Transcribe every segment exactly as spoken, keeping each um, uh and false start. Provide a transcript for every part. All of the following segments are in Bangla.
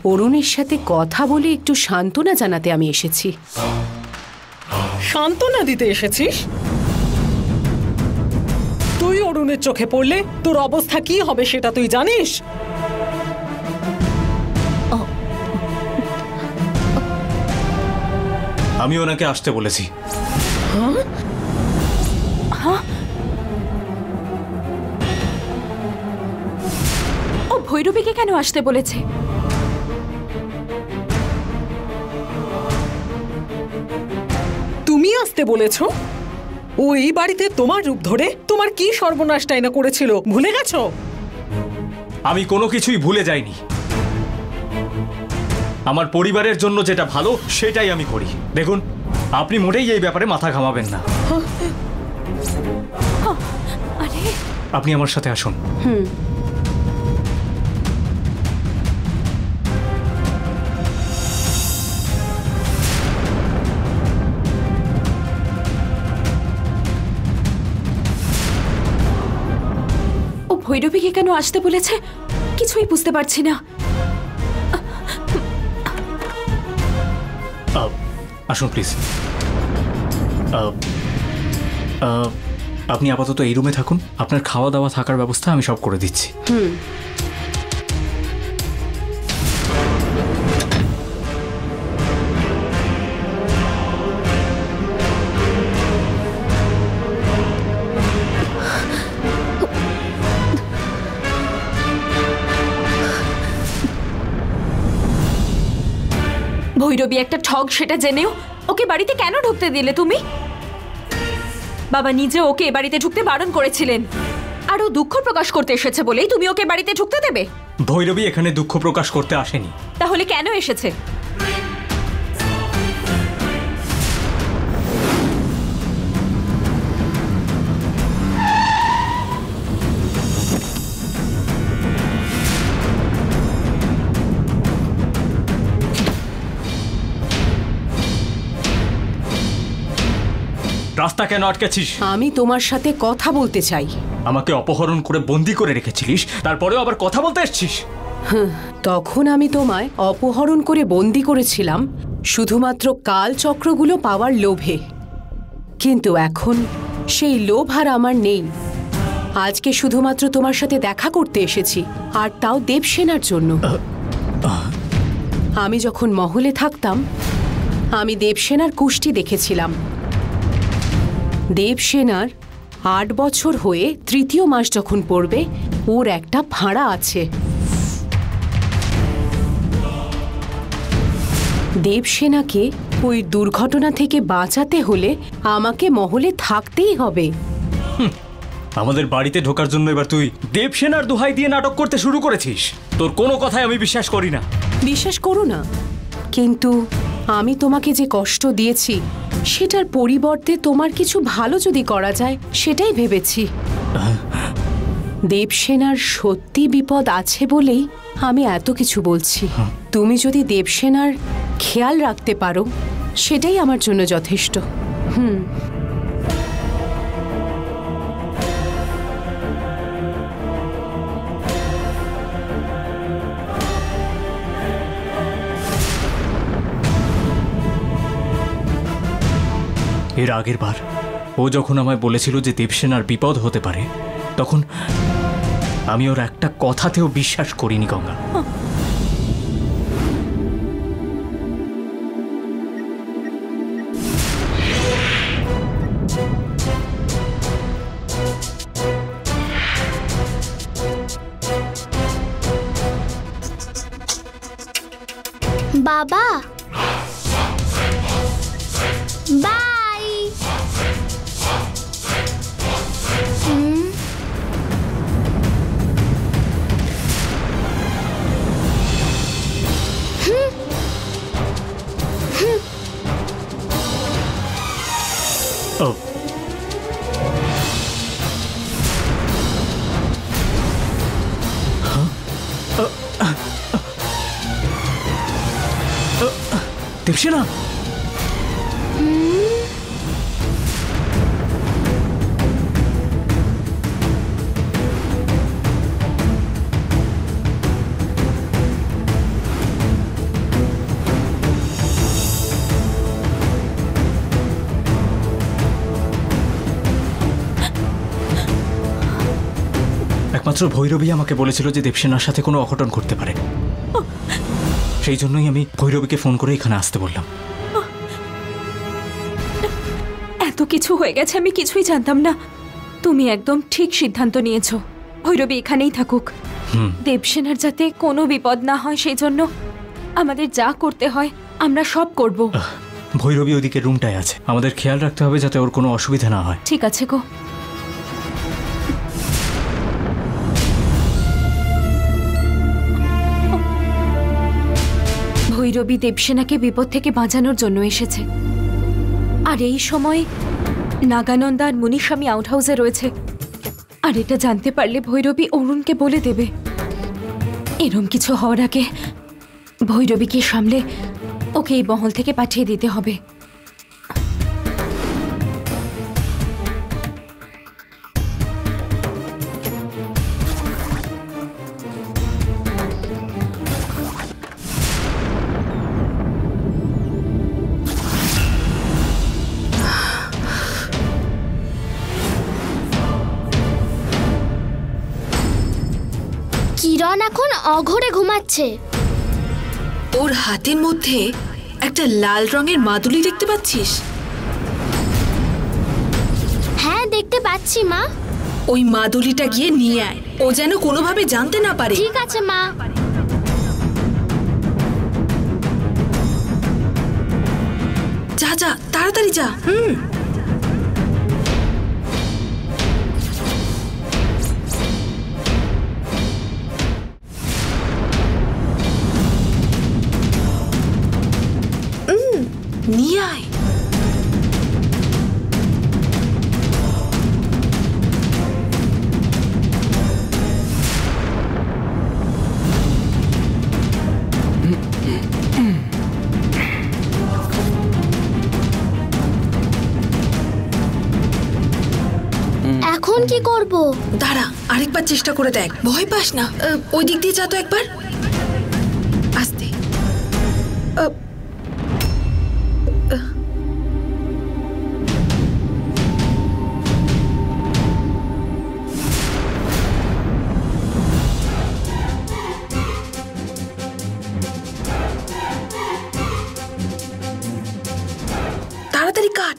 অরুণের সাথে কথা বলে একটু সান্ত্বনা জানাতে আমি এসেছি। সান্ত্বনা দিতে এসেছিস? তুই অরুণের চোখে পড়লে তোর অবস্থা কি হবে সেটা তুই জানিস? আমি ওনাকে আসতে বলেছি। হ্যাঁ? হ্যাঁ? ও ভৈরবীকে কেন আসতে বলেছে? তুমি আসতে বলেছো? ওই বাড়িতে তোমার রূপ ধরে তোমার কি সর্বনাশটাই না করেছিল, ভুলে গেছো? আমি কোনো কিছুই ভুলে যাইনি। আমার পরিবারের জন্য যেটা ভালো সেটাই আমি করি। দেখুন, আপনি মোটেই এই ব্যাপারে মাথা ঘামাবেন না। আরে আপনি আমার সাথে আসুন। হুম। ও ভৈরবীকে কেন আসতে বলেছে কিছুই বুঝতে পারছি না। আসুন প্লিজ। আপনি আপাতত এই রুমে থাকুন, আপনার খাওয়া দাওয়া থাকার ব্যবস্থা আমি সব করে দিচ্ছি। হুম। ভৈরবী একটা ঠগ সেটা জেনেও ওকে বাড়িতে কেন ঢুকতে দিলে তুমি? বাবা নিজে ওকে বাড়িতে ঢুকতে বারণ করেছিলেন, আর ও দুঃখ প্রকাশ করতে এসেছে বলেই তুমি ওকে বাড়িতে ঢুকতে দেবে? ভৈরবী এখানে দুঃখ প্রকাশ করতে আসেনি। তাহলে কেন এসেছে? রাস্তা কেন আটকেছিস? আমি তোমার সাথে কথা বলতে চাই। আমাকে অপহরণ করে বন্দি করে রেখেছিলিস, তারপরেও আবার কথা বলতে এসেছিস? তখন আমি তোমায় অপহরণ করে বন্দি করেছিলাম শুধুমাত্র কালচক্রগুলো পাওয়ার লোভে, কিন্তু এখন সেই লোভ আর আমার নেই। আজকে শুধুমাত্র তোমার সাথে দেখা করতে এসেছি, আর তাও দেবসেনার জন্য। আমি যখন মহলে থাকতাম আমি দেবসেনার কুষ্টি দেখেছিলাম। দেবসেনার আট বছর হয়ে তৃতীয় মাস যখন পড়বে ওর একটা ভাড়া আছে। দেবসেনাকে ওই দুর্ঘটনা থেকে বাঁচাতে হলে আমাকে মহলে থাকতেই হবে। আমাদের বাড়িতে ঢোকার জন্য এবার তুই দেবসেনার দোহাই দিয়ে নাটক করতে শুরু করেছিস। তোর কোনো কথাই আমি বিশ্বাস করি না। বিশ্বাস করো না, কিন্তু আমি তোমাকে যে কষ্ট দিয়েছি সেটার পরিবর্তে তোমার কিছু ভালো যদি করা যায় সেটাই ভেবেছি। দেবসেনার সত্যি বিপদ আছে বলেই আমি এত কিছু বলছি। তুমি যদি দেবসেনার খেয়াল রাখতে পারো সেটাই আমার জন্য যথেষ্ট। হুম। এর আগের বার ও যখন আমায় বলেছিল যে দেবসেনার বিপদ হতে পারে, তখন আমি ওর একটা কথাতেও বিশ্বাস করিনি গঙ্গা। বাবা বাই। হুম ও দেবসেনা, একমাত্র ভৈরবী আমাকে বলেছিল যে দেবসেনার সাথে কোনো অঘটন ঘটতে পারে। সেই জন্যই আমি ভৈরবীকে ফোন করে এখানে আসতে বললাম। এত কিছু হয়ে গেছে, আমি কিছুই জানতাম না। তুমি একদম ঠিক সিদ্ধান্ত নিয়েছো, ভৈরবী এখানেই থাকুক। দেবসেনার যাতে কোনো বিপদ না হয় সেই জন্য আমাদের যা করতে হয় আমরা সব করব। ভৈরবী ওদিকে রুমটায় আছে, আমাদের খেয়াল রাখতে হবে যাতে ওর কোনো অসুবিধা না হয়। ঠিক আছে গো। ভৈরবী দেবসেনাকে বিপদ থেকে বাঁচানোর জন্য এসেছে, আর এই সময় নাগানন্দা আর মুনিস্বামী আউট হাউসে রয়েছে। আর এটা জানতে পারলে ভৈরবী অরুণকে বলে দেবে। এরম কিছু হওয়ার আগে ভৈরবীকে সামলে ওকে এই মহল থেকে পাঠিয়ে দিতে হবে। কিরণ এখন অঘরে ঘুমাচ্ছে। ওর হাতের মধ্যে একটা লাল রঙের মাদুলি দেখতে পাচ্ছিস? হ্যাঁ দেখতে পাচ্ছি মা। ওই মাদুলিটা গিয়ে নিয়ে আয়, ও যেন কোনোভাবে জানতে না পারে। ঠিক আছে মা। যা যা তাড়াতাড়ি যা। হুম নিয়ে আয়। এখন কি করব? দাঁড়া, আরেকবার চেষ্টা করে দেখ, ভয় পাস না। আহ, ওই দিক দিয়ে যা তো একবার, আস্তে। আহ, আহ। তাড়াতাড়ি কাট।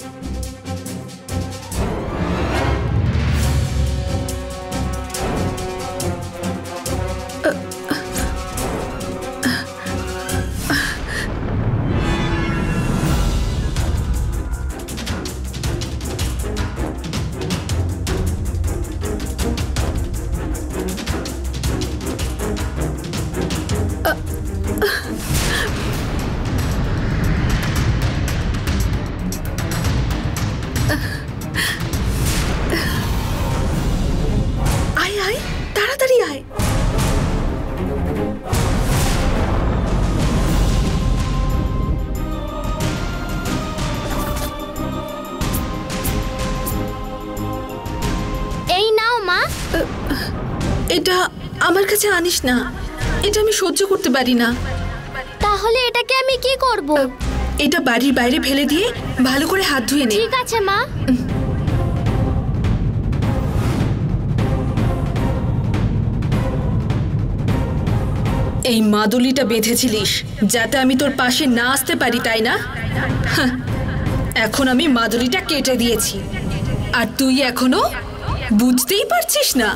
আয় আয়, তাড়াতাড়ি আয়। এই নাও মা। এটা আমার কাছে আনিস না, এটা আমি সহ্য করতে পারি না। তাহলে এটাকে আমি কি করব? এটা বাড়ির বাইরে ফেলে দিয়ে ভালো করে হাত ধুয়ে নে। ঠিক আছে মা। এই মাদুলিটা বেঁধেছিলিস যাতে আমি তোর পাশে না আসতে পারি, তাই না? হাহ, এখন আমি মাদুলিটা কেটে দিয়েছি, আর তুই এখনো বুঝতেই পারছিস না?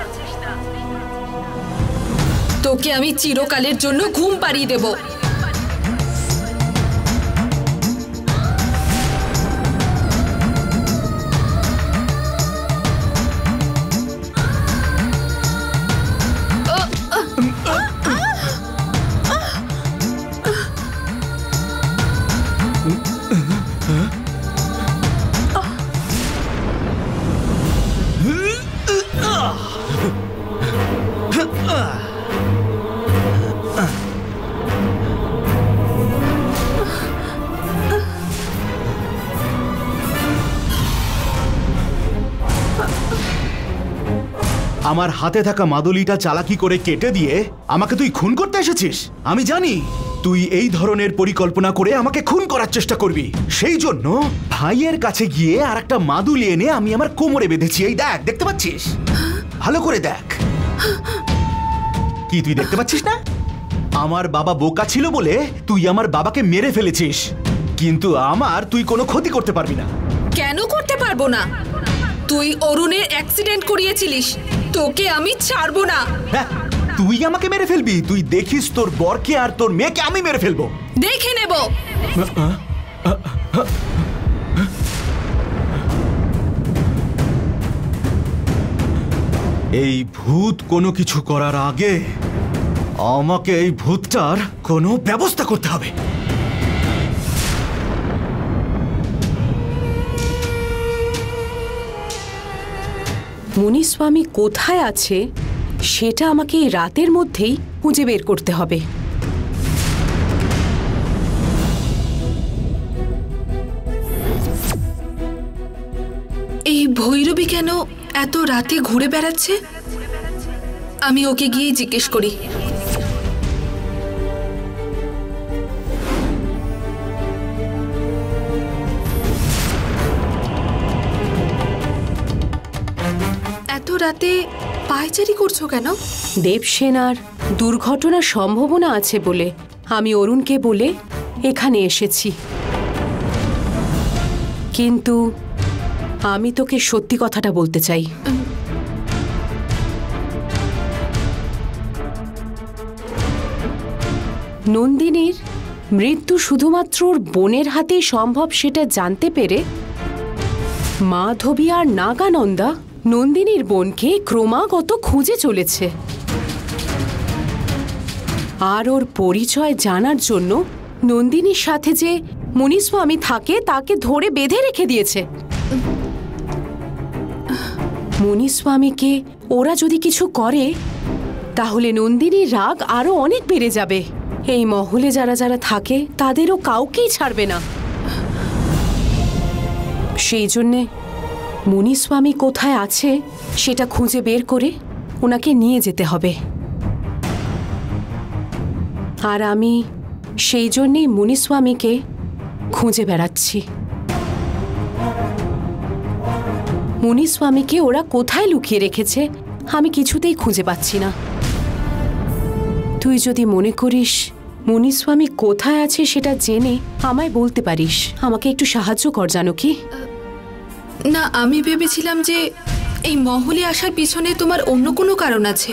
তোকে আমি চিরকালের জন্য ঘুম পাড়িয়ে দেব। আমার হাতে থাকা মাদুলিটা চালাকি করে কেটে দিয়ে আমাকে তুই খুন করতে এসেছিস। আমি জানি তুই এই ধরনের পরিকল্পনা করে আমাকে খুন করার চেষ্টা করবি। সেই জন্য ভাইয়ের কাছে গিয়ে আর একটা মাদুলি এনে আমি আমার কোমরে বেঁধেছি। এই দেখ, দেখতে পাচ্ছিস? ভালো করে দেখ। কি তুই দেখতে পাচ্ছিস না? আমার বাবা বোকা ছিল বলে তুই আমার বাবাকে মেরে ফেলেছিস, কিন্তু আমার তুই কোনো ক্ষতি করতে পারবি না। কেন করতে পারবো না? তুই অরুণের অ্যাক্সিডেন্ট করিয়েছিলিস, তোকে আমি ছাড়বো না। হ্যাঁ, তুই আমাকে মেরে ফেলবি? তুই দেখিস তোর বরকে আর তোর মেয়েকে আমি মেরে ফেলবো। দেখে নেব। এই ভূত কোনো কিছু করার আগে আমাকে এই ভূতটার কোনো ব্যবস্থা করতে হবে। মুনিস্বামী কোথায় আছে সেটা আমাকে এই রাতের মধ্যেই খুঁজে বের করতে হবে। এই ভৈরবী কেন এত রাতে ঘুরে বেড়াচ্ছে? আমি ওকে গিয়ে জিজ্ঞেস করি। এত রাতে পায়চারি করছো কেন? দেবসেনার দুর্ঘটনার সম্ভাবনা আছে বলে আমি অরুণকে বলে এখানে এসেছি, কিন্তু আমি তোকে সত্যি কথাটা বলতে চাই। নন্দিনীর মৃত্যু শুধুমাত্র ওর বোনের হাতেই সম্ভব সেটা জানতে পেরে মাধবী আর নাগানন্দা নন্দিনীর বোনকে ক্রমাগত খুঁজে চলেছে, আর ওর পরিচয় জানার জন্য নন্দিনীর সাথে যে মুনিস্বামী থাকে তাকে ধরে বেঁধে রেখে দিয়েছে। মুনিস্বামীকে ওরা যদি কিছু করে তাহলে নন্দিনীর রাগ আরো অনেক বেড়ে যাবে। এই মহলে যারা যারা থাকে তাদেরও কাউকেই ছাড়বে না। সেই জন্যে মুনিস্বামী কোথায় আছে সেটা খুঁজে বের করে ওনাকে নিয়ে যেতে হবে, আর আমি সেই জন্যেই মুনিস্বামীকে খুঁজে বেড়াচ্ছি। মুনিস্বামীকে ওরা কোথায় লুকিয়ে রেখেছে আমি কিছুতেই খুঁজে পাচ্ছি না। তুই যদি মনে করিস মুনিস্বামী কোথায় আছে সেটা জেনে আমায় বলতে পারিস, আমাকে একটু সাহায্য কর জানকী। না, আমি ভেবেছিলাম যে এই মহলে আসার পিছনে তোমার অন্য কোনো কারণ আছে।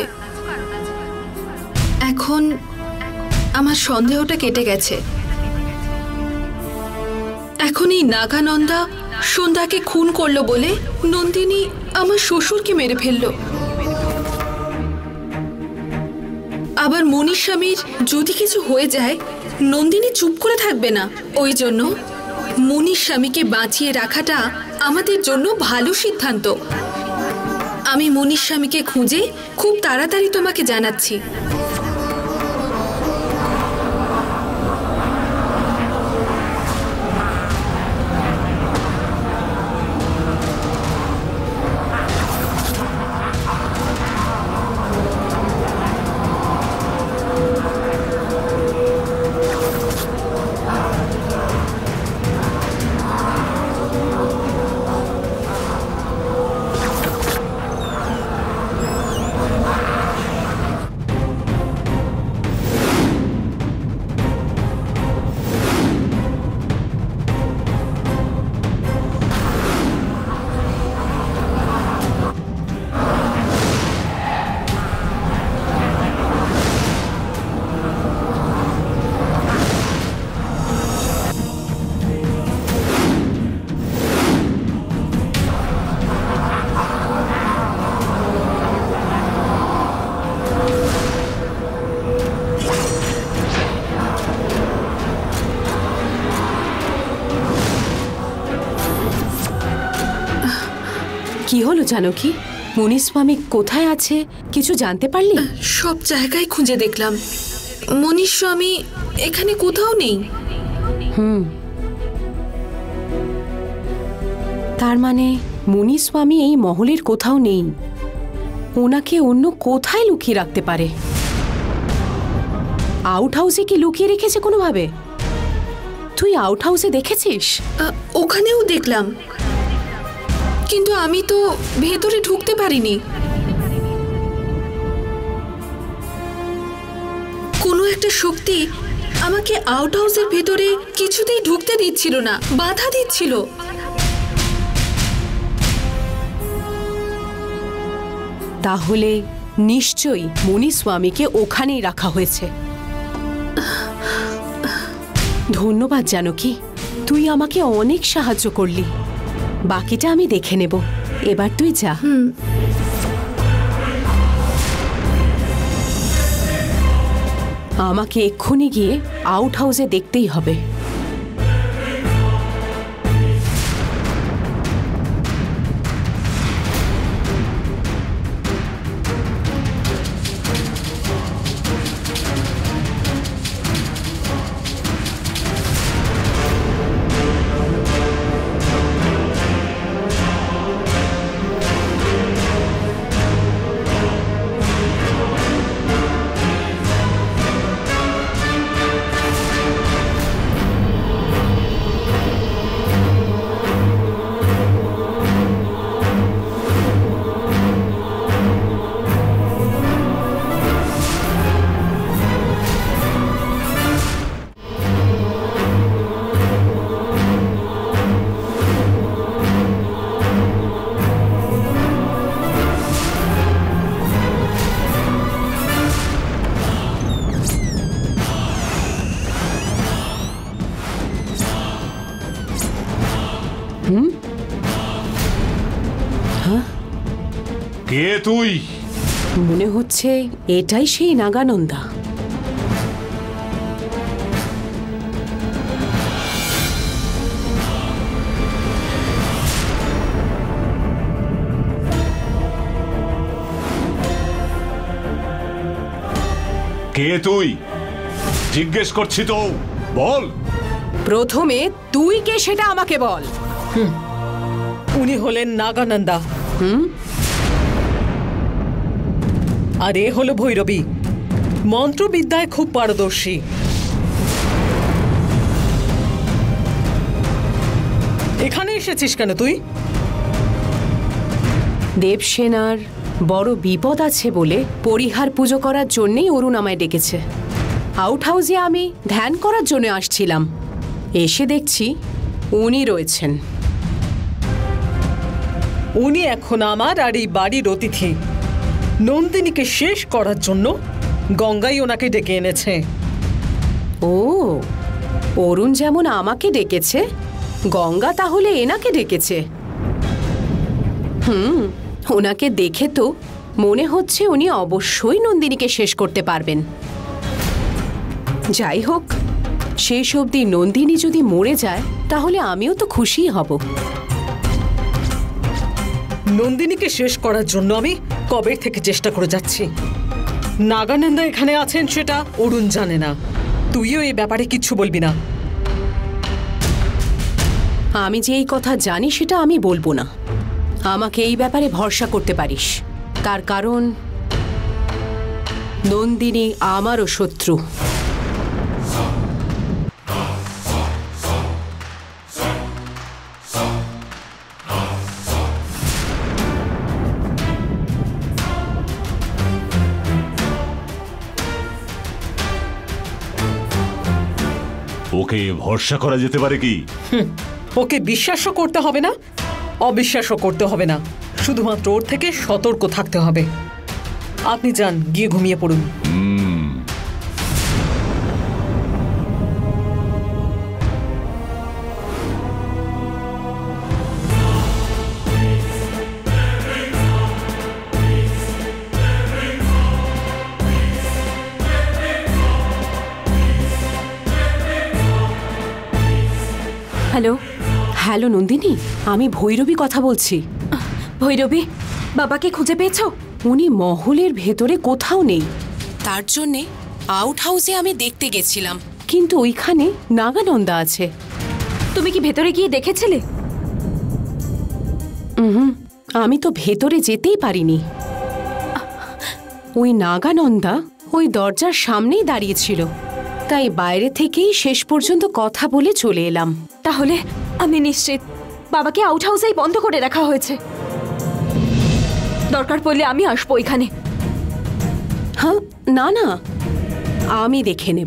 এখন আমার সন্দেহটা কেটে গেছে। এখন এই নাগানন্দা সন্ধ্যাকে খুন করলো বলে নন্দিনী আমার শ্বশুরকে মেরে ফেললো। আবার মুনিস্বামীর যদি কিছু হয়ে যায় নন্দিনী চুপ করে থাকবে না। ওই জন্য মুনিস্বামীকে বাঁচিয়ে রাখাটা আমাদের জন্য ভালো সিদ্ধান্ত। আমি মুনিস্বামীকে খুঁজে খুব তাড়াতাড়ি তোমাকে জানাচ্ছি। কি হলো জানকী? মুনিস্বামী কোথায় আছে কিছু জানতে পারলি? সব জায়গায় খুঁজে দেখলাম, মুনিস্বামী এখানে কোথাও নেই। হুম, তার মানে মুনিস্বামী এই মহলের কোথাও নেই। ওনাকে অন্য কোথায় লুকিয়ে রাখতে পারে? আউট হাউসে কি লুকিয়ে রেখেছে কোনোভাবে? তুই আউট হাউসে দেখেছিস? ওখানেও দেখলাম, কিন্তু আমি তো ভেতরে ঢুকতে পারিনি। একটা শক্তি আমাকে আউট হাউসের ভেতরে কিছুতেই ঢুকতে দিচ্ছিল না, বাধা দিচ্ছিল। তাহলে নিশ্চয়ই মুনিস্বামীকে ওখানেই রাখা হয়েছে। ধন্যবাদ জানকী, তুই আমাকে অনেক সাহায্য করলি। বাকিটা আমি দেখে নেব, এবার তুই যা। আমাকে এক্ষুনি গিয়ে আউট হাউসে দেখতেই হবে। কে তুই? মনে হচ্ছে এটাই সেই নাগানন্দা। কে তুই? জিজ্ঞেস করছি তো, বল। প্রথমে তুই কে সেটা আমাকে বল। উনি হলেন নাগানন্দা। হুম, আর এ হলো ভৈরবী, মন্ত্রবিদ্যায় খুব পারদর্শী। এখানে এসেছিস কেন তুই? দেবসেনার বড় বিপদ আছে বলে পরিহার পুজো করার জন্যই অরুণ আমায় ডেকেছে। আউট হাউসে আমি ধ্যান করার জন্য আসছিলাম, এসে দেখছি উনি রয়েছেন। উনি এখন আমার আর এই বাড়ির অতিথি। নন্দিনীকে শেষ করার জন্য গঙ্গাই ওনাকে ডেকে এনেছে। ও, অরুণ যেমন আমাকে ডেকেছে, গঙ্গা তাহলে এনাকে ডেকেছে। হুম, ওনাকে দেখে তো মনে হচ্ছে উনি অবশ্যই নন্দিনীকে শেষ করতে পারবেন। যাই হোক, শেষ অবধি নন্দিনী যদি মরে যায় তাহলে আমিও তো খুশিই হব। নন্দিনীকে শেষ করার জন্য আমি কবে থেকে চেষ্টা করে যাচ্ছি। নাগানন্দা এখানে আছেন সেটা অরুণ জানে না। তুইও এই ব্যাপারে কিচ্ছু বলবি না। আমি যে এই কথা জানি সেটা আমি বলবো না। আমাকে এই ব্যাপারে ভরসা করতে পারিস, তার কারণ নন্দিনী আমারও শত্রু। ওকে ভরসা করা যেতে পারে কি? ওকে বিশ্বাসও করতে হবে না, অবিশ্বাসও করতে হবে না, শুধুমাত্র ওর থেকে সতর্ক থাকতে হবে। আপনি যান, গিয়ে ঘুমিয়ে পড়ুন। হ্যালো। হ্যালো নন্দিনী, আমি ভৈরবী কথা বলছি। ভৈরবী, বাবাকে খুঁজে পেয়েছো? উনি মহলের ভেতরে কোথাও নেই, তার জন্যে আউট হাউসে আমি দেখতে গেছিলাম, কিন্তু ওইখানে নাগানন্দা আছে। তুমি কি ভেতরে গিয়ে দেখেছিলে? হুম, আমি তো ভেতরে যেতেই পারিনি। ওই নাগানন্দা ওই দরজার সামনেই দাঁড়িয়েছিল, তাই বাইরে থেকেই শেষ পর্যন্ত কথা বলে চলে এলাম। তাহলে আমি নিশ্চিত বাবাকে আউট হাউসেই বন্ধ করে রাখা হয়েছে। দরকার পড়লে আমি আসবো এখানে। হ্যাঁ, না না, আমি দেখে নেব।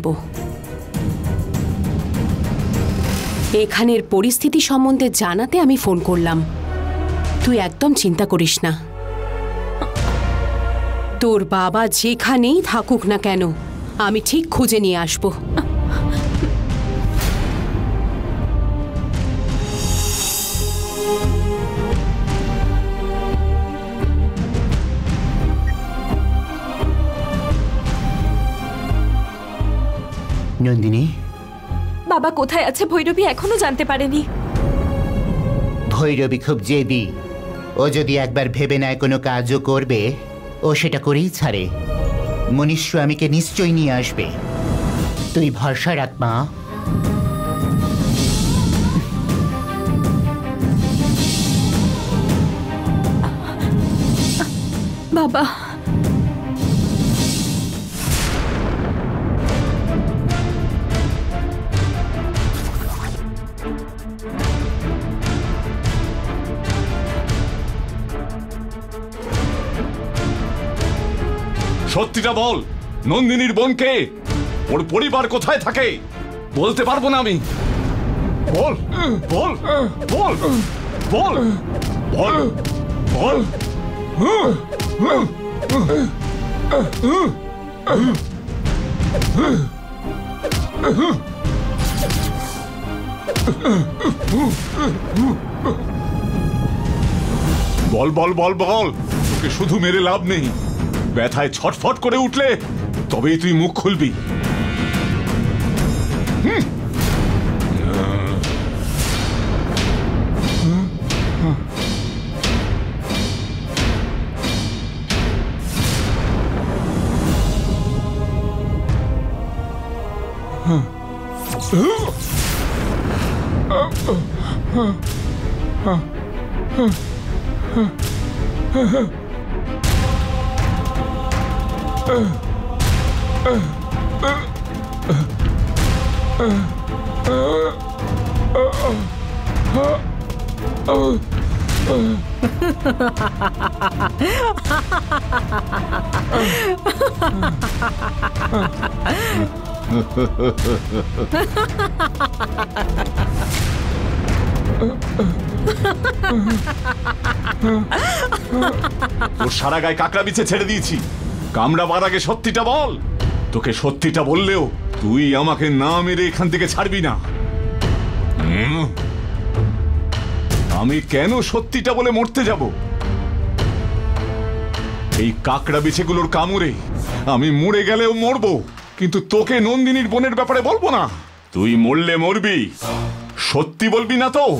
এখানের পরিস্থিতি সম্বন্ধে জানাতে আমি ফোন করলাম। তুই একদম চিন্তা করিস না। তোর বাবা যেখানেই থাকুক না কেন, আমি ঠিক খুঁজে নিয়ে আসব। নন্দিনী, বাবা কোথায় আছে ভৈরবী এখনো জানতে পারেনি। ভৈরবী খুব জেদি। ও যদি একবার ভেবে নেয় কোনো কাজও করবে, ও সেটা করেই ছাড়ে। মনীষ স্বামীকে নিশ্চয়ই নিয়ে আসবে। তুই ভরসা রাখ মা। বাবা, সত্যিটা বল, নন্দিনীর বোনকে, ওর পরিবার কোথায় থাকে? বলতে পারবো না আমি। বল বল বল বল বল বল। বল বল বল বল। তোকে শুধু মেরে লাভ নেই। ব্যথায় ছটফট করে উঠলে তবেই তুই মুখ খুলবি। তোর সারা গায়ে কাকড়া বিছে ছেড়ে দিয়েছি। কামড়াবার আগে সত্যিটা বল। তোকে সত্যিটা বললেও তুই আমাকে না মেরে এখান থেকে ছাড়বি না। আমি কেন সত্যিটা বলে মরতে যাব? এই কাকড়া বিছেগুলোর কামড়ে আমি মরে গেলেও মরবো, কিন্তু তোকে নন্দিনীর বোনের ব্যাপারে বলবো না। তুই মরলে মরবি, সত্যি বলবি না তো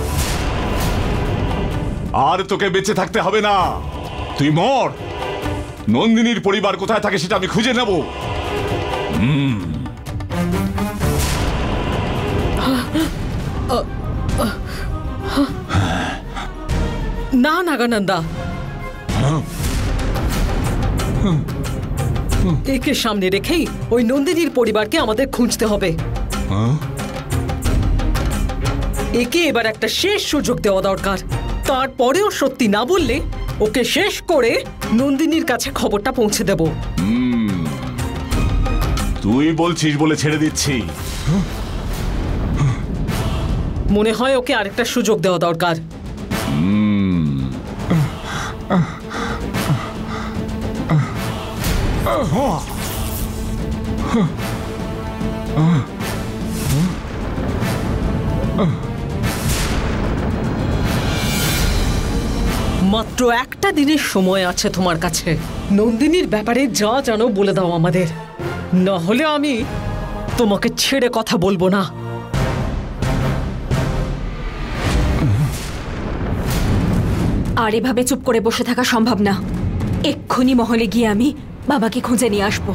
আর তোকে বেঁচে থাকতে হবে না। তুই মর। নন্দিনীর পরিবার কোথায় থাকে সেটা আমি খুঁজে নেব। না নাগানন্দা, একে সামনে রেখেই ওই নন্দিনীর পরিবারকে আমাদের খুঁজতে হবে। একে এবার একটা শেষ সুযোগ দেওয়া দরকার। তারপরেও সত্যি না বললে ওকে শেষ করে নন্দিনীর কাছে খবরটা পৌঁছে দেব। তুই বলছিস বলে ছেড়ে দিচ্ছি। মনে হয় ওকে আরেকটা সুযোগ দেওয়া দরকার। মাত্র একটা দিনের সময় আছে তোমার কাছে। নন্দিনীর ব্যাপারে যা জানো বলে দাও আমাদের, না হলে আমি তোমাকে ছেড়ে কথা বলবো না। আর এভাবে চুপ করে বসে থাকা সম্ভব না। এক্ষুনি মহলে গিয়ে আমি বাবাকে খুঁজে নিয়ে আসবো।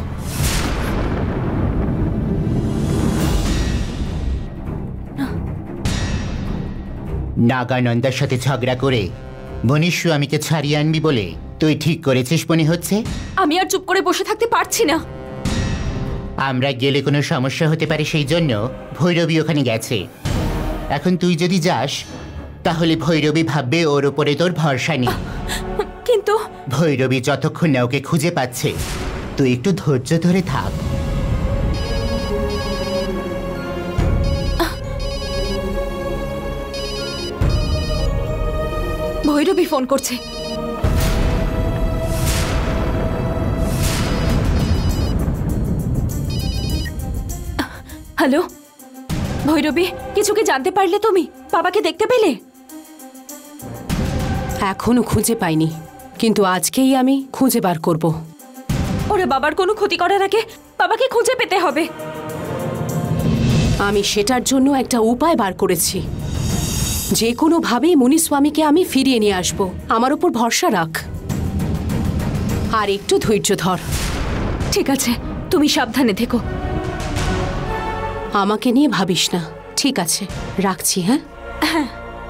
নাগানন্দার সাথে ঝগড়া করে মনীষ স্বামীকে ছাড়িয়ে আনবি বলে তুই ঠিক করেছিস মনে হচ্ছে। আমি আর চুপ করে বসে থাকতে পারছি না। আমরা গেলে কোনো সমস্যা হতে পারে, সেই জন্য ভৈরবী ওখানে গেছে। এখন তুই যদি যাস তাহলে ভৈরবী ভাববে ওর উপরে তোর ভরসা নেই। কিন্তু ভৈরবী যতক্ষণ না ওকে খুঁজে পাচ্ছে তুই একটু ধৈর্য ধরে থাক। ভৈরবী ফোন করছে। হ্যালো ভৈরবী, কিছু কি জানতে পারলে তুমি? বাবাকে দেখতে পেলে? এখনো খুঁজে পাইনি, কিন্তু আজকেই আমি খুঁজে বার করব। ওরা বাবার কোনো ক্ষতি করার আগে বাবাকে খুঁজে পেতে হবে। আমি সেটার জন্য একটা উপায় বার করেছি। যে কোনোভাবেই মুনিস্বামীকে আমি ফিরিয়ে নিয়ে আসব। আমার উপর ভরসা রাখ আর একটু ধৈর্য ধর। ঠিক আছে, তুমি সাবধানে থেকো। আমাকে নিয়ে ভাবিস না, ঠিক আছে? রাখছি। হ্যাঁ হ্যাঁ।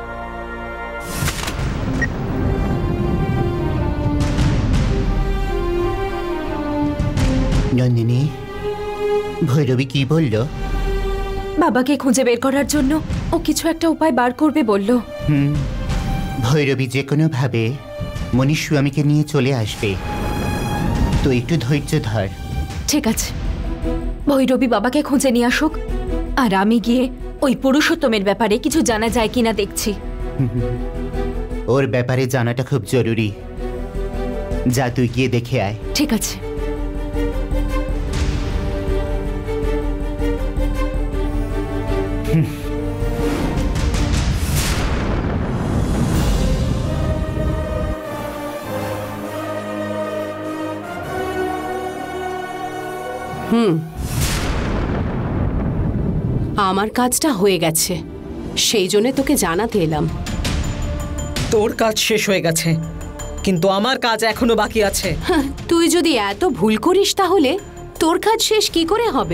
নন্দিনী, ভৈরবী কি বলল? বাবাকে খুঁজে বের করার জন্য ও কিছু একটা উপায় বার করবে বলল। হুম, ভৈরবী যে কোনোভাবে মনীস্বামীকে নিয়ে চলে আসবে। তো একটু ধৈর্য ধর। ঠিক আছে, ভৈরবী বাবাকে খুঁজে নিয়ে আসুক, আর আমি গিয়ে ওই পুরুষোত্তমের ব্যাপারে কিছু জানা যায় কিনা দেখছি। ওর ব্যাপারে জানাটা খুব জরুরি। যা, তুই গিয়ে দেখে আয়। ঠিক আছে। হুম, আমার কাজটা হয়ে গেছে, সেই জন্য তোকে জানাতে এলাম। তোর কাজ শেষ হয়ে গেছে, কিন্তু আমার কাজ এখনো বাকি আছে। হ্যাঁ, তুই যদি এত ভুল করিস তাহলে তোর কাজ শেষ কি করে হবে?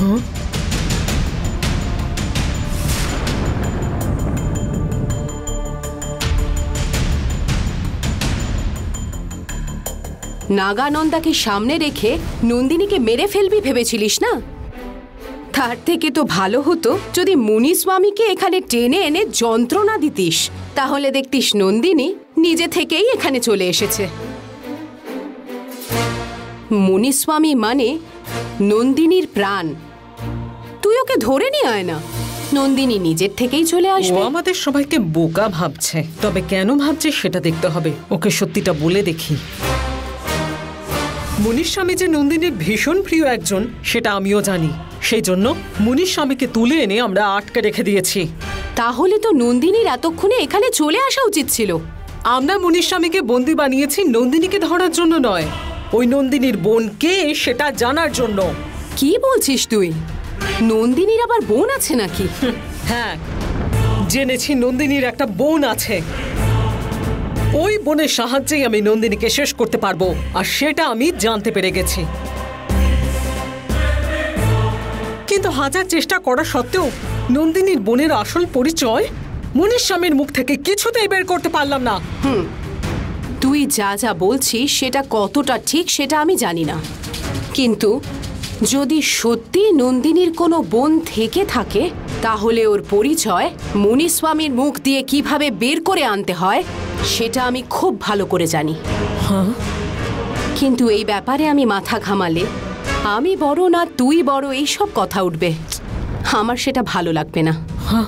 নাগানন্দাকে সামনে রেখে নন্দিনীকে মেরে ফেলবি ভেবেছিলিস না? তার থেকে তো ভালো হতো যদি মুনিস্বামীকে এখানে টেনে এনে যন্ত্রণা দিতিস, তাহলে দেখতিস নন্দিনী নিজে থেকেই এখানে চলে এসেছে। মুনিস্বামী মানে নন্দিনীর প্রাণ। তুই ওকে ধরে নিয়ে আয় না, নন্দিনী নিজের থেকেই চলে ও আসবে। আমাদের সবাইকে বোকা ভাবছে, তবে কেন ভাবছে সেটা দেখতে হবে। ওকে সত্যিটা বলে দেখি। মুনিস্বামী যে নন্দিনীর ভীষণ প্রিয় একজন সেটা আমিও জানি, সেই জন্য মুনিস্বামীকে তুলে এনে আমরা আটকে রেখে দিয়েছি। তাহলে তো নন্দিনীর এতক্ষণে এখানে চলে আসা উচিত ছিল। আমরা মুনিস্বামীকে বন্দি বানিয়েছি নন্দিনীকে ধরার জন্য নয়, ওই নন্দিনীর বোন কে সেটা জানার জন্য। কি বলছিস তুই? নন্দিনীর আবার বোন আছে নাকি? হ্যাঁ, জেনেছি নন্দিনীর একটা বোন আছে। ওই বোনের সাহায্যেই আমি নন্দিনীকে শেষ করতে পারবো, আর সেটা আমি জানতে পেরে গেছি। কিন্তু হাজার চেষ্টা করা সত্ত্বেও নন্দিনীর বোনের আসল পরিচয় মুনিস্বামীর মুখ থেকে কিছুতেই বের করতে পারলাম না। হুম, তুই যা যা বলছিস সেটা কতটা ঠিক সেটা আমি জানি না, কিন্তু যদি সত্যি নন্দিনীর কোনো বোন থেকে থাকে তাহলে ওর পরিচয় মুনিস্বামীর মুখ দিয়ে কিভাবে বের করে আনতে হয় সেটা আমি খুব ভালো করে জানি। হ্যাঁ, কিন্তু এই ব্যাপারে আমি মাথা ঘামালে আমি বড় না তুই বড় এইসব কথা উঠবে, আমার সেটা ভালো লাগবে না।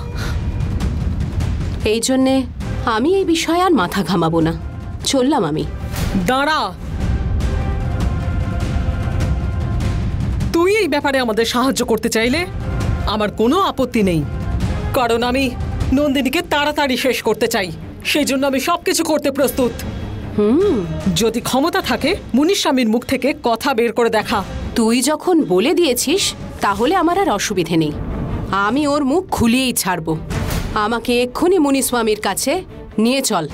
এই জন্যে আমি এই বিষয়ে আর মাথা ঘামাবো না। চললাম আমি। দাঁড়া, তুই এই ব্যাপারে আমাদের সাহায্য করতে চাইলে আমার কোনো আপত্তি নেই, কারণ আমি নন্দিনীকে তাড়াতাড়ি শেষ করতে চাই। সেই জন্য আমি সবকিছু করতে প্রস্তুত। হুম, যদি ক্ষমতা থাকে মুনিস্বামীর মুখ থেকে কথা বের করে দেখা। তুই যখন বলে দিয়েছিস তাহলে আমার আর অসুবিধে নেই, আমি ওর মুখ খুলিয়েই ছাড়ব। আমাকে এক্ষুনি মুনিস্বামীর কাছে নিয়ে চল।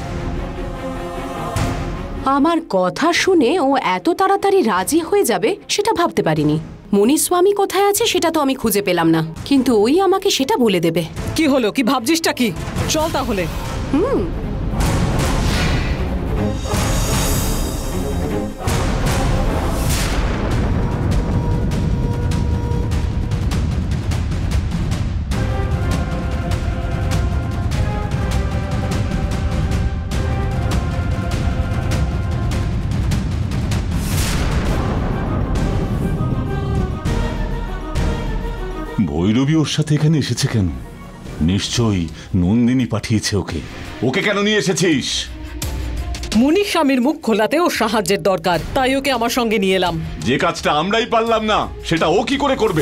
আমার কথা শুনে ও এত তাড়াতাড়ি রাজি হয়ে যাবে সেটা ভাবতে পারিনি। মুনিস্বামী কোথায় আছে সেটা তো আমি খুঁজে পেলাম না, কিন্তু ওই আমাকে সেটা বলে দেবে। কি হলো, কি ভাবছিসটা কি? চল তাহলে। হুম, ভৈরবী ওর সাথে এখানে এসেছে কেন? নিশ্চয়ই নন্দিনী পাঠিয়েছে ওকে। ওকে কেন নিয়ে এসেছিস? মুনি স্বামীর মুখ খোলাতে ও সাহায্যের দরকার, তাই ওকে আমার সঙ্গে নিয়ে এলাম। যে কাজটা আমরাই পারলাম না সেটা ও কি করে করবে?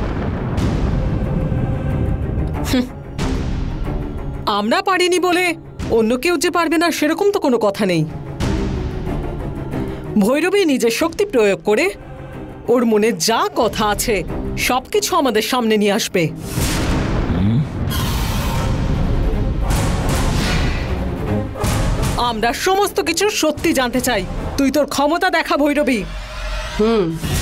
আমরা পারিনি বলে অন্য কেউ যে পারবে না সেরকম তো কোনো কথা নেই। ভৈরবী নিজের শক্তি প্রয়োগ করে ওর মনে যা কথা আছে সবকিছু আমাদের সামনে নিয়ে আসবে। আমরা সমস্ত কিছু সত্যি জানতে চাই। তুই তোর ক্ষমতা দেখা ভৈরবী। হুম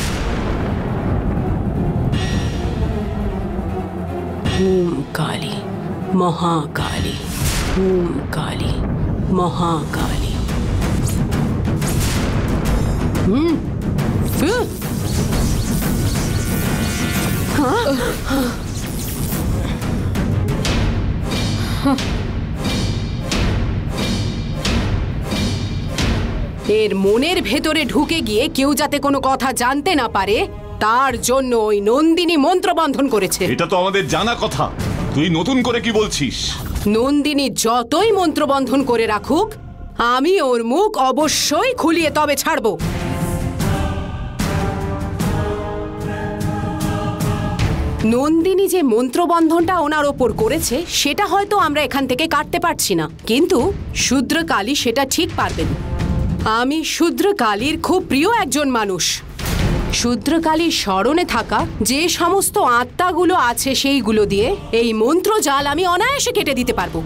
হুম কালী মহাকালী, হুম কালী মহাকালী। হুম এর মনের ভেতরে ঢুকে গিয়ে কেউ যাতে কোনো কথা জানতে না পারে তার জন্য ওই নন্দিনী মন্ত্রবন্ধন করেছে। এটা তো আমাদের জানা কথা, তুই নতুন করে কি বলছিস? নন্দিনী যতই মন্ত্রবন্ধন করে রাখুক আমি ওর মুখ অবশ্যই খুলিয়ে তবে ছাড়ব। নন্দিনী যে মন্ত্রবন্ধনটা ওনার ওপর করেছে সেটা হয়তো আমরা এখান থেকে কাটতে পারছি না, কিন্তু শূদ্রকালী সেটা ঠিক পারবেন। আমি শূদ্রকালীর খুব প্রিয় একজন মানুষ। শূদ্রকালীর স্মরণে থাকা যে সমস্ত আত্মাগুলো আছে সেইগুলো দিয়ে এই মন্ত্রজাল আমি অনায়াসে কেটে দিতে পারবো।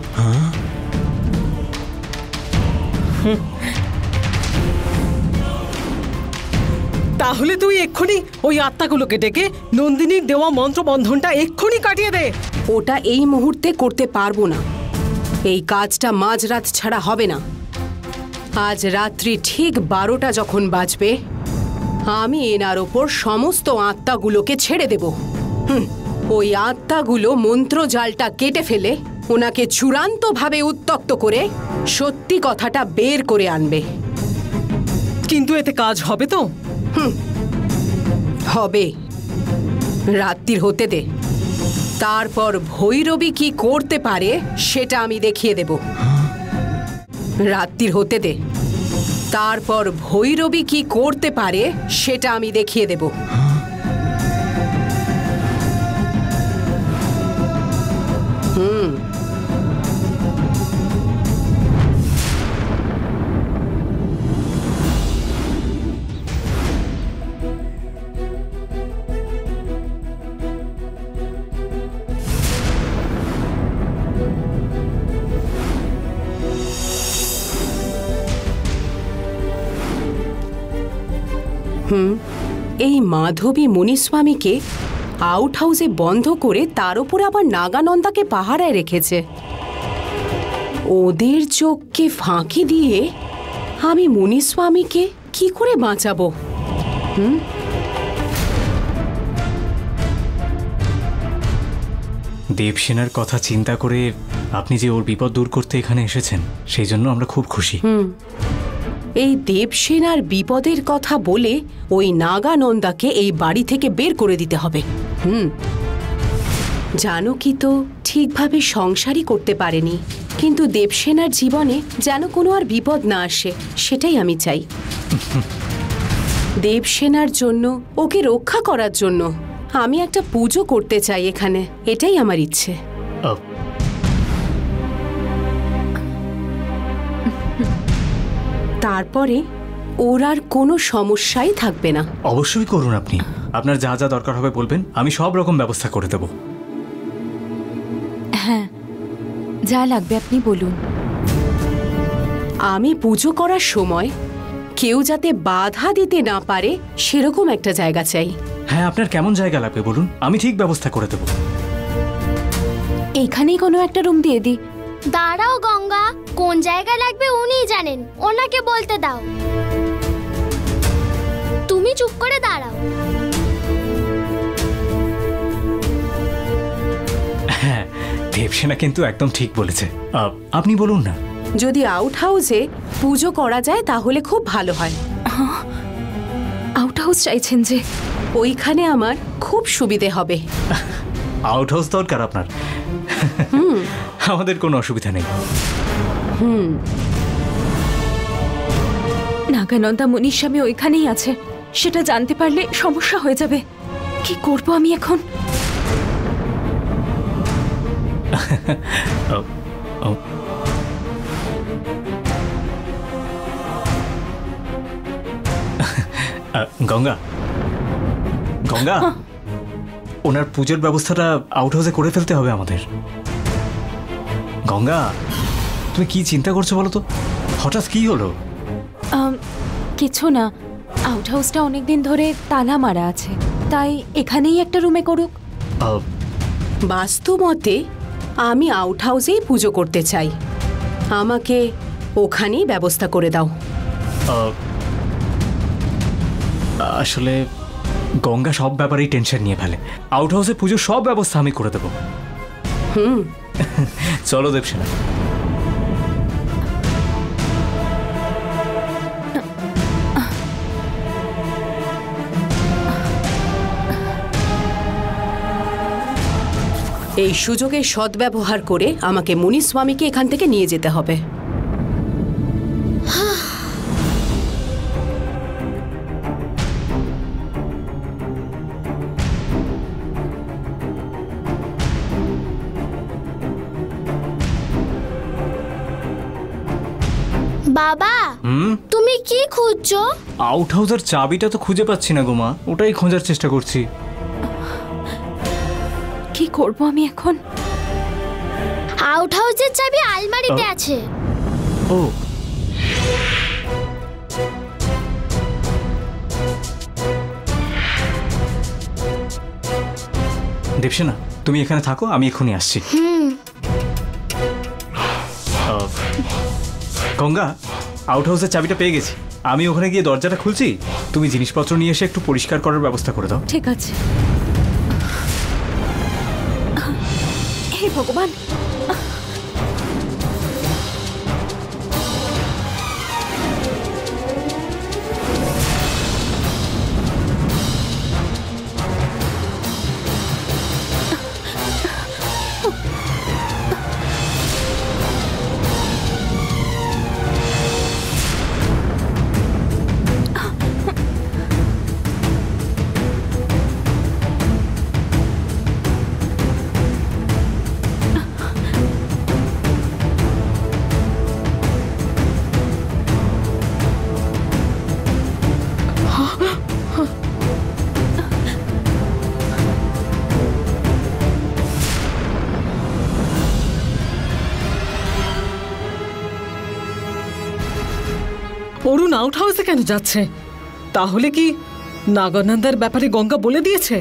তাহলে তুই এক্ষুনি ওই আত্মাগুলোকে ডেকে নন্দিনীর দেওয়া মন্ত্রবন্ধনটা এক্ষুনি কাটিয়ে দে। ওটা এই মুহূর্তে করতে পারবো না, এই কাজটা মাঝরাত ছাড়া হবে না। আজ রাত্রি ঠিক বারোটা যখন বাজবে আমি এনার ওপর সমস্ত আত্মাগুলোকে ছেড়ে দেব। হুম ওই আত্মাগুলো মন্ত্রজালটা কেটে ফেলে ওনাকে চূড়ান্তভাবে উত্ত্যক্ত করে সত্যি কথাটা বের করে আনবে। কিন্তু এতে কাজ হবে তো? হুম হবে, রাত্রির হতে দে, তারপর ভৈরবী কি করতে পারে সেটা আমি দেখিয়ে দেব। রাত্রির হতে দে, তারপর ভৈরবী কি করতে পারে সেটা আমি দেখিয়ে দেব। হুম হুম এই মাধবী মুনিস্বামীকে আউট হাউসে বন্ধ করে তার উপর আবার নাগানন্দাকে পাহারায় রেখেছে। ওদের চোখকে ফাঁকি দিয়ে আমি মুনিস্বামীকে কি করে বাঁচাবো? হুম দেবসেনার কথা চিন্তা করে আপনি যে ওর বিপদ দূর করতে এখানে এসেছেন সেই জন্য আমরা খুব খুশি। হুম এই দেবসেনার বিপদের কথা বলে ওই নাগানন্দাকে এই বাড়ি থেকে বের করে দিতে হবে। হুম জানো কি তো ঠিকভাবে সংসারই করতে পারেনি, কিন্তু দেবসেনার জীবনে যেন কোনো আর বিপদ না আসে সেটাই আমি চাই। দেবসেনার জন্য, ওকে রক্ষা করার জন্য আমি একটা পুজো করতে চাই এখানে, এটাই আমার ইচ্ছে। তারপরে ওর আর কোনো সমস্যাই থাকবে না। অবশ্যই করুন, আপনি আপনার যা যা দরকার হবে বলবেন, আমি সব রকম ব্যবস্থা করে দেব। হ্যাঁ যা লাগবে আপনি বলুন। আমি পুজো করার সময় কেউ যাতে বাধা দিতে না পারে সেরকম একটা জায়গা চাই। হ্যাঁ আপনার কেমন জায়গা লাগবে বলুন, আমি ঠিক ব্যবস্থা করে দেব। এইখানেই কোনো একটা রুম দিয়ে দিই। দাঁড়াও গঙ্গা, কোন জায়গা লাগবে উনিই জানেন, ওনাকে বলতে দাও। তুমি চুপ করে দাঁড়াও। হ্যাঁ দেবসেনা কিন্তু একদম ঠিক বলেছে, আপনি বলুন না। যদি আউট হাউসে পুজো করা যায় তাহলে খুব ভালো হয়। আউট হাউস চাইছেন যে? ওইখানে আমার খুব সুবিধে হবে। আউট হাউস দরকার আপনার? আমাদের কোনো অসুবিধা নেই। হুম নাগানন্দা মুনিস্বামী ওইখানেই আছে, সেটা জানতে পারলে সমস্যা হয়ে যাবে। কি করব আমি এখন? গঙ্গা, গঙ্গা, ওনার পুজোর ব্যবস্থাটা আউট হাউসে করে ফেলতে হবে আমাদের। গঙ্গা, তুমি কি চিন্তা করছো বলো তো? হঠাৎ কি হলো? কিছু না, আউট হাউসটা অনেকদিন ধরে তালা মারা আছে, তাই এখানেই একটা রুমে করুক। বাস্তু মতে আমি আউট হাউসেই পুজো করতে চাই, আমাকে ওখানেই ব্যবস্থা করে দাও। আসলে গঙ্গা সব ব্যাপারেই টেনশন নিয়ে ফেলে। আউট হাউসে পুজোর সব ব্যবস্থা আমি করে দেবো। হুম, চলো দেবসেনা। এই সুযোগের সদ্ব্যবহার করে আমাকে মুনিস্বামীকে এখান থেকে নিয়ে যেতে হবে। বাবা, হুম, তুমি কি খুঁজছো? আউট হাউসের চাবিটা তো খুঁজে পাচ্ছি না গো মা, ওটাই খোঁজার চেষ্টা করছি। কি করব আমি এখন? আউট হাউসের চাবি আলমারিতে আছে। ও, দেবসেনা, তুমি এখানে থাকো, আমি এখনই আসছি। গঙ্গা, আউট হাউসের চাবিটা পেয়ে গেছি, আমি ওখানে গিয়ে দরজাটা খুলছি, তুমি জিনিসপত্র নিয়ে এসে একটু পরিষ্কার করার ব্যবস্থা করে দাও। ঠিক আছে। হে ভগবান, অরুণ আউট হাউসে কেন যাচ্ছে? তাহলে কি নাগানন্দার ব্যাপারে গঙ্গা বলে দিয়েছে?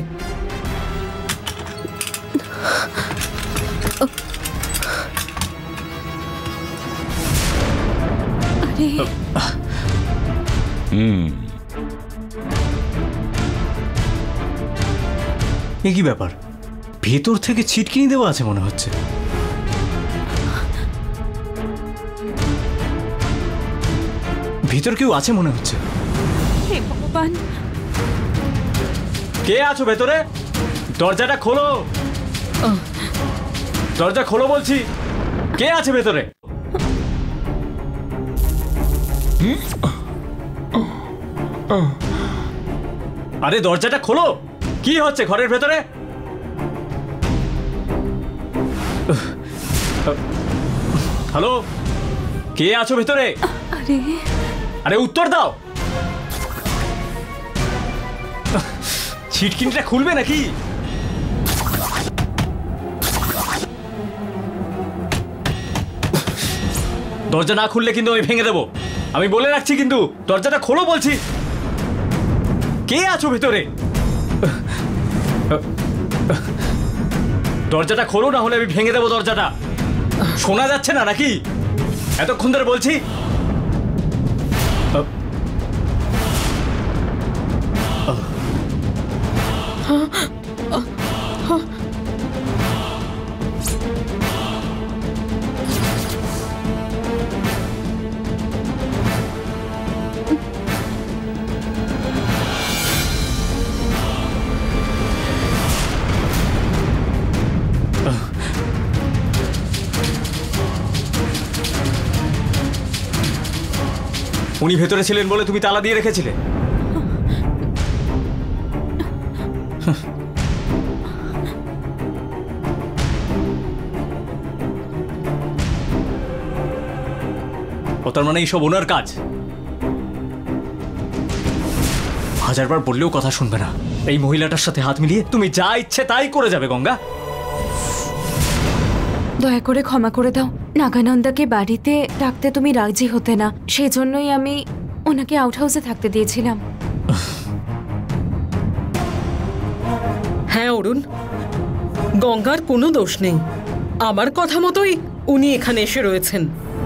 এ কি ব্যাপার? ভেতর থেকে ছিটকিনি দেওয়া আছে মনে হচ্ছে। ভিতর কেউ আছে মনে হচ্ছে। হে ভগবান, কে আছো ভেতরে? দরজাটা খোলো, দরজা খোলো বলছি। কে আছে ভেতরে? আরে দরজাটা খোলো, কি হচ্ছে ঘরের ভেতরে? হ্যালো, কে আছো ভেতরে? আরে আরে উত্তর দাও। ছিটকিনিটা খুলবে নাকি? দরজা না খুললে কিন্তু আমি ভেঙে দেবো, আমি বলে রাখছি। কিন্তু দরজাটা খোলো বলছি। কে আছো ভেতরে? দরজাটা খোলো, না হলে আমি ভেঙে দেবো দরজাটা। শোনা যাচ্ছে না নাকি এতক্ষণ ধরে বলছি? উনি ভেতরে ছিলেন বলে তুমি তালা দিয়ে রেখেছিলে? ও তার মানে এইসব ওনার কাজ? হাজারবার বললেও কথা শুনবে না। এই মহিলাটার সাথে হাত মিলিয়ে তুমি যা ইচ্ছে তাই করে যাবে গঙ্গা। দয়া করে ক্ষমা করে দাও। নাগানন্দাকে বাড়িতে রাখতে তুমি রাজি হতে না, সেই জন্যই আমি ওনাকে আউট হাউসে থাকতে দিয়েছিলাম। হ্যাঁ অরুণ, গঙ্গার কোনো দোষ নেই। আমার কথা মতোই উনি এখানে এসে রয়েছেন।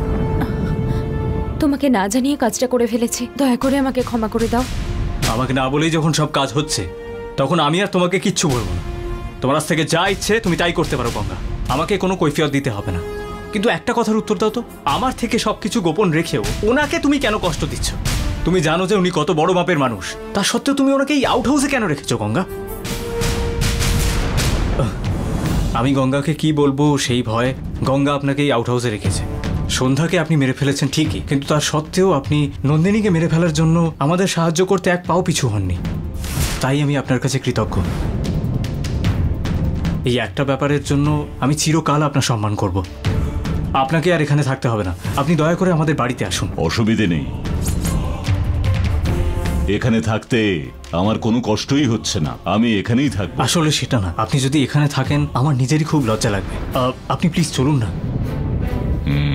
তোমাকে না জানিয়ে কাজটা করে ফেলেছি, দয়া করে আমাকে ক্ষমা করে দাও। আমাকে না বলেই যখন সব কাজ হচ্ছে তখন আমি আর তোমাকে কিচ্ছু বলবো না। তোমার কাছ থেকে যা ইচ্ছে তুমি তাই করতে পারো গঙ্গা, আমাকে কোনো কৈফিয়ত দিতে হবে না। কিন্তু একটা কথার উত্তর দাও তো, আমার থেকে সবকিছু গোপন রেখেও ওনাকে তুমি কেন কষ্ট দিচ্ছ? তুমি জানো যে উনি কত বড় মাপের মানুষ, তা সত্ত্বেও তুমি ওনাকে এই আউট হাউসে কেন রেখেছো গঙ্গা? আমি গঙ্গাকে কি বলবো সেই ভয়ে গঙ্গা আপনাকে এই আউট হাউসে রেখেছে। সন্ধ্যাকে আপনি মেরে ফেলেছেন ঠিকই, কিন্তু তার সত্ত্বেও আপনি নন্দিনীকে মেরে ফেলার জন্য আমাদের সাহায্য করতে এক পাও পিছু হননি। তাই আমি আপনার কাছে কৃতজ্ঞ। এই একটা ব্যাপারের জন্য আমি চিরকাল আপনার সম্মান করব। আপনাকে আর এখানে থাকতে হবে না, আপনি দয়া করে আমাদের বাড়িতে আসুন। অসুবিধে নেই, এখানে থাকতে আমার কোনো কষ্টই হচ্ছে না, আমি এখানেই থাকবো। আসলে সেটা না, আপনি যদি এখানে থাকেন আমার নিজেরই খুব লজ্জা লাগবে। আহ, আপনি প্লিজ চলুন না। হুম